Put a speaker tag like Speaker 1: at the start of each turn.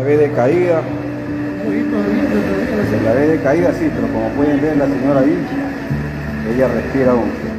Speaker 1: La ve decaída. Se la ve decaída, sí, pero como pueden ver la señora ahí, ella respira aún.